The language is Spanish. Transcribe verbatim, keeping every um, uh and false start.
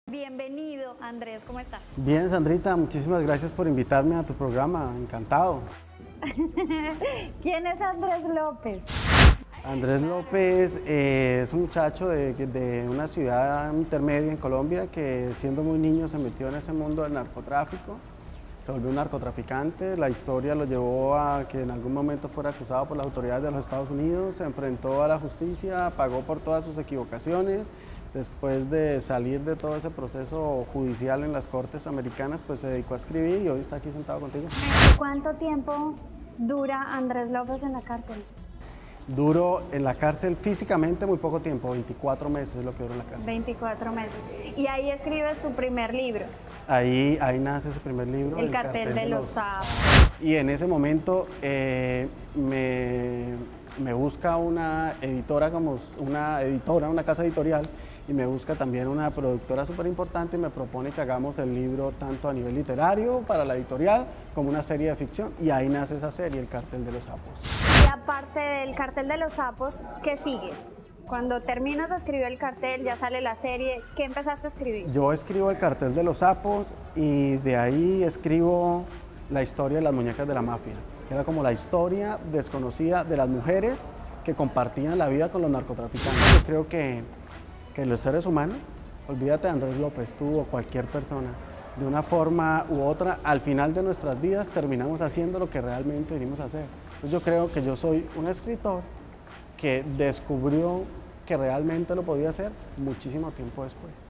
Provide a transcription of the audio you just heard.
Bienvenido, Andrés, ¿cómo estás? Bien, Sandrita, muchísimas gracias por invitarme a tu programa, encantado. ¿Quién es Andrés López? Andrés López eh, es un muchacho de, de una ciudad intermedia en Colombia que siendo muy niño se metió en ese mundo del narcotráfico, se volvió un narcotraficante, la historia lo llevó a que en algún momento fuera acusado por las autoridades de los Estados Unidos, se enfrentó a la justicia, pagó por todas sus equivocaciones. Después de salir de todo ese proceso judicial en las cortes americanas, pues se dedicó a escribir y hoy está aquí sentado contigo. ¿Cuánto tiempo dura Andrés López en la cárcel? Duro en la cárcel físicamente muy poco tiempo, veinticuatro meses es lo que duro en la cárcel. veinticuatro meses. Y ahí escribes tu primer libro. Ahí, ahí nace ese primer libro. El, el cartel, cartel de, de los sapos. Y en ese momento eh, me, me busca una editora, como una editora, una casa editorial, y me busca también una productora súper importante y me propone que hagamos el libro tanto a nivel literario para la editorial como una serie de ficción, y ahí nace esa serie, El Cartel de los Sapos. Y aparte del Cartel de los Sapos, ¿qué sigue? Cuando terminas de escribir el cartel, ya sale la serie, ¿qué empezaste a escribir? Yo escribo El Cartel de los Sapos y de ahí escribo la historia de las muñecas de la mafia, que era como la historia desconocida de las mujeres que compartían la vida con los narcotraficantes. Yo creo que que los seres humanos, olvídate de Andrés López, tú o cualquier persona, de una forma u otra, al final de nuestras vidas terminamos haciendo lo que realmente venimos a hacer. Entonces yo creo que yo soy un escritor que descubrió que realmente lo podía hacer muchísimo tiempo después.